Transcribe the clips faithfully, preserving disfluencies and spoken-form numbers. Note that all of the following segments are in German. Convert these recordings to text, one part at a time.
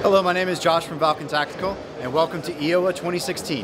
Hello, my name is Josh from Valken Tactical, and welcome to I O A twenty sixteen.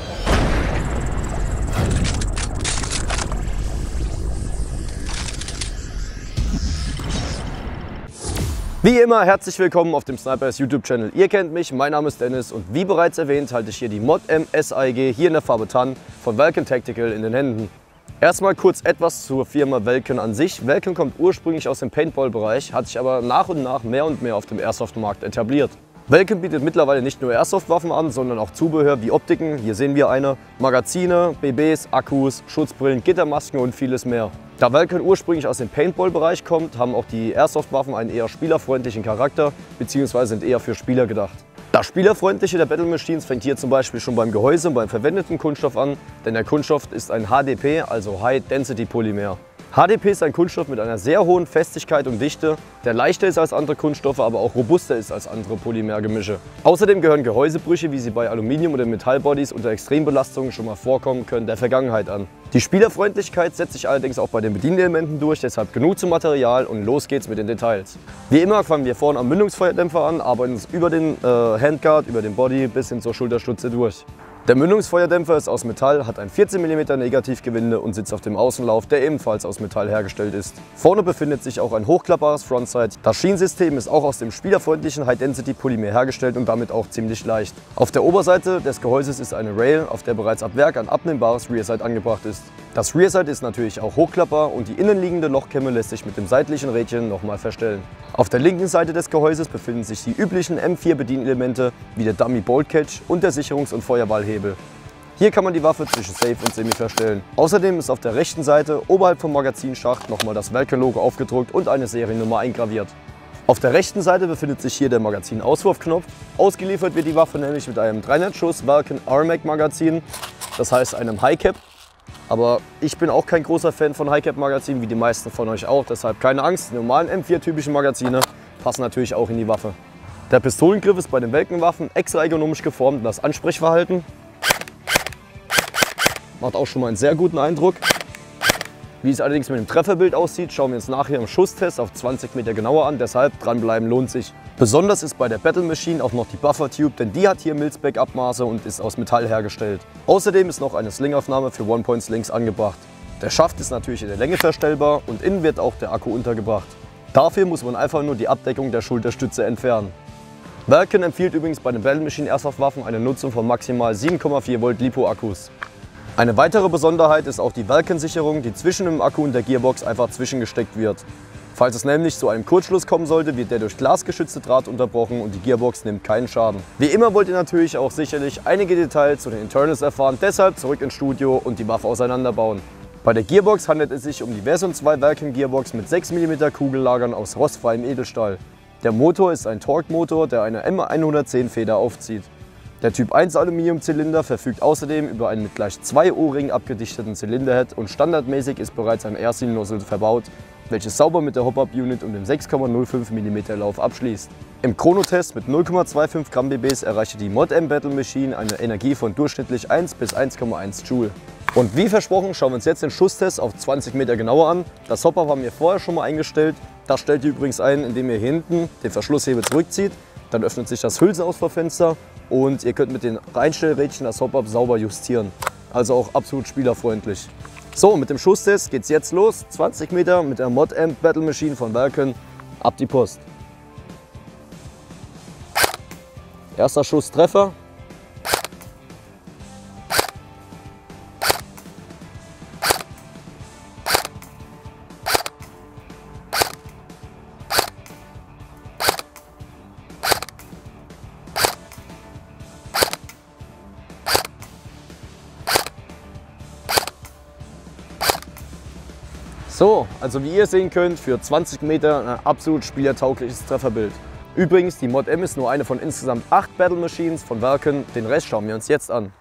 Wie immer herzlich willkommen auf dem Snipers YouTube-Channel. Ihr kennt mich, mein Name ist Dennis und wie bereits erwähnt halte ich hier die Mod M S A E G hier in der Farbe Tan von Valken Tactical in den Händen. Erstmal kurz etwas zur Firma Valken an sich. Valken kommt ursprünglich aus dem Paintball-Bereich, hat sich aber nach und nach mehr und mehr auf dem Airsoft-Markt etabliert. Valken bietet mittlerweile nicht nur Airsoft-Waffen an, sondern auch Zubehör wie Optiken, hier sehen wir eine, Magazine, B Bs, Akkus, Schutzbrillen, Gittermasken und vieles mehr. Da Valken ursprünglich aus dem Paintball-Bereich kommt, haben auch die Airsoft-Waffen einen eher spielerfreundlichen Charakter bzw. sind eher für Spieler gedacht. Das Spielerfreundliche der Battle Machines fängt hier zum Beispiel schon beim Gehäuse und beim verwendeten Kunststoff an, denn der Kunststoff ist ein H D P, also High Density Polymer. H D P ist ein Kunststoff mit einer sehr hohen Festigkeit und Dichte, der leichter ist als andere Kunststoffe, aber auch robuster ist als andere Polymergemische. Außerdem gehören Gehäusebrüche, wie sie bei Aluminium- oder Metallbodies unter Extrembelastungen schon mal vorkommen können, der Vergangenheit an. Die Spielerfreundlichkeit setzt sich allerdings auch bei den Bedienelementen durch, deshalb genug zum Material und los geht's mit den Details. Wie immer fangen wir vorne am Mündungsfeuerdämpfer an, arbeiten uns über den äh, Handguard, über den Body bis hin zur Schulterstütze durch. Der Mündungsfeuerdämpfer ist aus Metall, hat ein vierzehn Millimeter Negativgewinde und sitzt auf dem Außenlauf, der ebenfalls aus Metall hergestellt ist. Vorne befindet sich auch ein hochklappbares Frontsight. Das Schienensystem ist auch aus dem spielerfreundlichen High-Density-Polymer hergestellt und damit auch ziemlich leicht. Auf der Oberseite des Gehäuses ist eine Rail, auf der bereits ab Werk ein abnehmbares Rearsight angebracht ist. Das Rearsight ist natürlich auch hochklappbar und die innenliegende Lochkämme lässt sich mit dem seitlichen Rädchen nochmal verstellen. Auf der linken Seite des Gehäuses befinden sich die üblichen M vier Bedienelemente wie der Dummy Bolt Catch und der Sicherungs- und Feuerballhebel. Hier kann man die Waffe zwischen Safe und Semi verstellen. Außerdem ist auf der rechten Seite oberhalb vom Magazinschacht nochmal das Valken-Logo aufgedruckt und eine Seriennummer eingraviert. Auf der rechten Seite befindet sich hier der Magazinauswurfknopf. Ausgeliefert wird die Waffe nämlich mit einem dreihundert Schuss Valken R M A C Magazin, das heißt einem High Cap. Aber ich bin auch kein großer Fan von High Cap Magazinen, wie die meisten von euch auch, deshalb keine Angst, die normalen M vier typischen Magazine passen natürlich auch in die Waffe. Der Pistolengriff ist bei den Valken-Waffen extra ergonomisch geformt und das Ansprechverhalten macht auch schon mal einen sehr guten Eindruck. Wie es allerdings mit dem Trefferbild aussieht, schauen wir uns nachher im Schusstest auf zwanzig Meter genauer an, deshalb dranbleiben lohnt sich. Besonders ist bei der Battle Machine auch noch die Buffer Tube, denn die hat hier Mil-Spec-Abmaße und ist aus Metall hergestellt. Außerdem ist noch eine Slingaufnahme für One-Point-Slings angebracht. Der Schaft ist natürlich in der Länge verstellbar und innen wird auch der Akku untergebracht. Dafür muss man einfach nur die Abdeckung der Schulterstütze entfernen. Valken empfiehlt übrigens bei den Battle Machine Airsoft-Waffen eine Nutzung von maximal sieben Komma vier Volt LiPo-Akkus. Eine weitere Besonderheit ist auch die Valken-Sicherung, die zwischen dem Akku und der Gearbox einfach zwischengesteckt wird. Falls es nämlich zu einem Kurzschluss kommen sollte, wird der durch glasgeschützte Draht unterbrochen und die Gearbox nimmt keinen Schaden. Wie immer wollt ihr natürlich auch sicherlich einige Details zu den Internals erfahren, deshalb zurück ins Studio und die Waffe auseinanderbauen. Bei der Gearbox handelt es sich um die Version zwei Valken Gearbox mit sechs Millimeter Kugellagern aus rostfreiem Edelstahl. Der Motor ist ein Torque-Motor, der eine M hundertzehn Feder aufzieht. Der Typ eins Aluminiumzylinder verfügt außerdem über einen mit gleich zwei O-Ringen abgedichteten Zylinderhead und standardmäßig ist bereits ein Air-Seal-Nozzle verbaut, welches sauber mit der Hop-Up-Unit und dem sechs Komma null fünf Millimeter Lauf abschließt. Im Chronotest mit null Komma fünfundzwanzig Gramm B Bs erreichte die Mod M Battle Machine eine Energie von durchschnittlich eins bis eins Komma eins Joule. Und wie versprochen schauen wir uns jetzt den Schusstest auf zwanzig Meter genauer an. Das Hopper war mir vorher schon mal eingestellt. Das stellt ihr übrigens ein, indem ihr hier hinten den Verschlusshebel zurückzieht. Dann öffnet sich das Hülsenausfahrfenster und ihr könnt mit den Einstellrädchen das Hop-Up sauber justieren. Also auch absolut spielerfreundlich. So, mit dem Schusstest geht's jetzt los. zwanzig Meter mit der Mod M Battle Machine von Valken. Ab die Post. Erster Schuss Treffer. So, also wie ihr sehen könnt, für zwanzig Meter ein absolut spielertaugliches Trefferbild. Übrigens, die Mod M ist nur eine von insgesamt acht Battle Machines von Valken. Den Rest schauen wir uns jetzt an.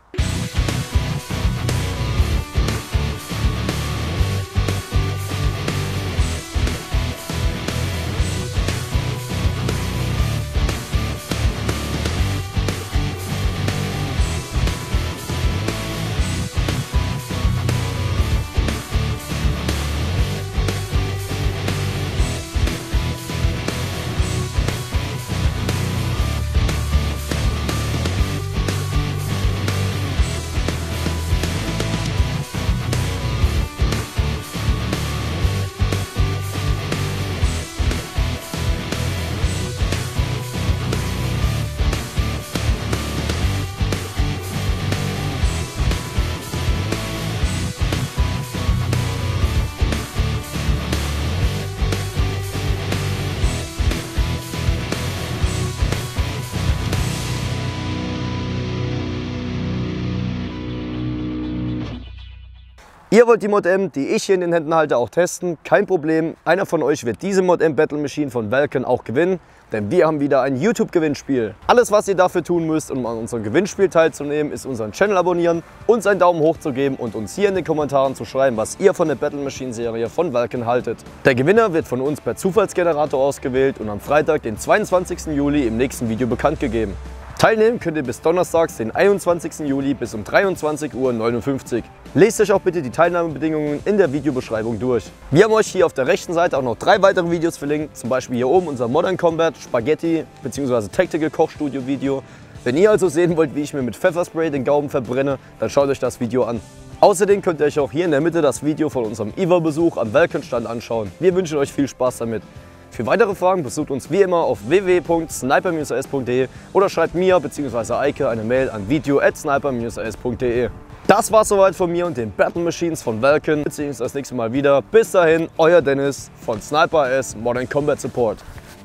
Ihr wollt die Mod M, die ich hier in den Händen halte, auch testen? Kein Problem, einer von euch wird diese Mod M Battle Machine von Valken auch gewinnen, denn wir haben wieder ein YouTube-Gewinnspiel. Alles, was ihr dafür tun müsst, um an unserem Gewinnspiel teilzunehmen, ist unseren Channel abonnieren, uns einen Daumen hoch zu geben und uns hier in den Kommentaren zu schreiben, was ihr von der Battle Machine Serie von Valken haltet. Der Gewinner wird von uns per Zufallsgenerator ausgewählt und am Freitag, den zweiundzwanzigsten Juli, im nächsten Video bekannt gegeben. Teilnehmen könnt ihr bis donnerstags, den einundzwanzigsten Juli bis um dreiundzwanzig Uhr neunundfünfzig. Lest euch auch bitte die Teilnahmebedingungen in der Videobeschreibung durch. Wir haben euch hier auf der rechten Seite auch noch drei weitere Videos verlinkt, zum Beispiel hier oben unser Modern Combat, Spaghetti bzw. Tactical Kochstudio Video. Wenn ihr also sehen wollt, wie ich mir mit Pfefferspray den Gaumen verbrenne, dann schaut euch das Video an. Außerdem könnt ihr euch auch hier in der Mitte das Video von unserem I W A-Besuch am Valken-Stand anschauen. Wir wünschen euch viel Spaß damit. Für weitere Fragen besucht uns wie immer auf w w w punkt sniper dash s punkt d e oder schreibt mir bzw. Eike eine Mail an video at sniper dash s punkt d e. Das war's soweit von mir und den Battle Machines von Valken. Wir sehen uns das nächste Mal wieder. Bis dahin, euer Dennis von Sniper S Modern Combat Support.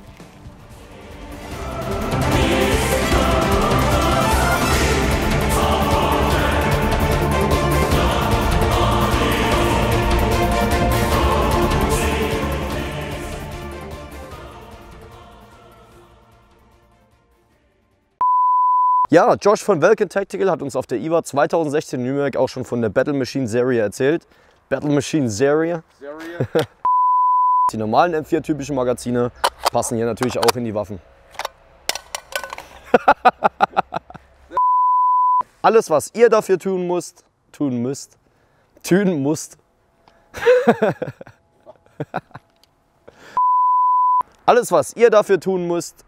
Ja, Josh von Valken Tactical hat uns auf der I W A zweitausendsechzehn in Nürnberg auch schon von der Battle Machine Serie erzählt. Battle Machine Serie. Serie. Die normalen M vier typischen Magazine passen hier natürlich auch in die Waffen. Alles, was ihr dafür tun müsst, tun müsst, tun musst. Alles, was ihr dafür tun müsst,